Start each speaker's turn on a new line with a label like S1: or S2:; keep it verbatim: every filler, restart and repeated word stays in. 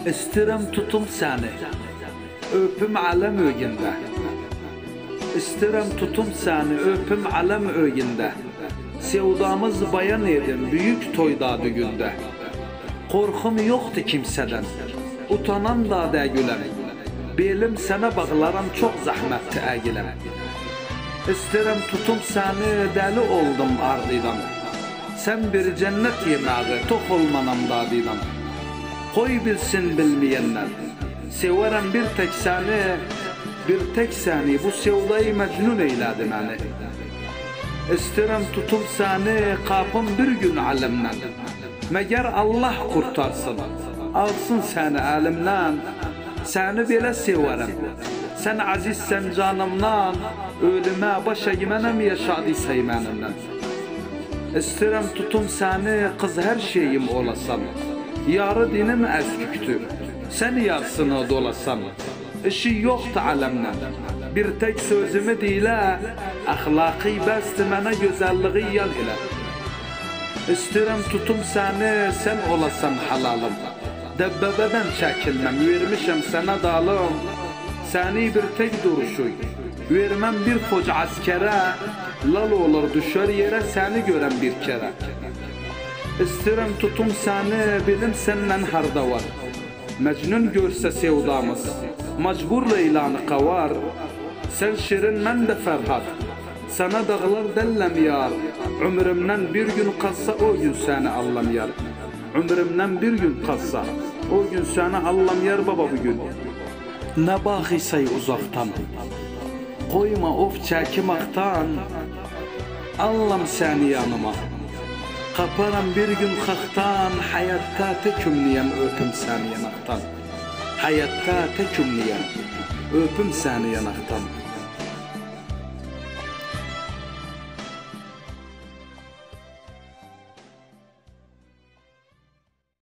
S1: İstirem tutum seni, öpüm alem ögünde. İstirem tutum seni, öpüm alem ögünde. Sevdamız bayan edin, büyük toyda düğünde. Korkum yoktu kimseden, utanan da degülem. Belim sana bağlaram, çok zahmetli əgilem. İstirem tutum seni, deli oldum ardıydan. Sen bir cennet yemeği, tok olmanam dadıydan. Koy bilsin bilmeyenler, severem bir tek seni, bir tek seni, bu sevdayı mecnun eyledi beni. İstirem tutum seni, kapım bir gün alemden. Meğer Allah kurtarsın, alsın seni elimden. Seni belə severem, sen azizsen canımdan. Ölüme başa gimenem yaşadıysa imanımdan. İstirem tutum seni, kız her şeyim olasan. Yarı dinim əsküktür, sen yarsını dolasan. İşi yoktu alemden, bir tek sözümü deyilə. Ahlakı bəsdi mənə güzelliği yal elə. İstirem tutum seni, sen olasan halalım. Dəbbəbədən çəkilməm, vermişəm sənə dalım. Səni bir tek duruşuy, vermem bir koca askere. Lal olur düşer yere, seni gören bir kere. İstirem tutum seni, bilim senden harda var. Mecnun görse sevdamız, macbur ilanı kavar. Sen şirin, men de ferhat, sana dağlar dellem yar. Ömrümden bir gün kalsa o gün seni allam yar. Ömrümden bir gün kalsa o gün seni allam yar baba bugün. Ne bakıysay uzaktan, koyma of çekimaqtan. Allam seni yanıma, kaparam bir gün xaqtan. Hayatta tekümliyem, öpüm seni yanaktan. Hayatta tekümliyem, öpüm seni yanaktan.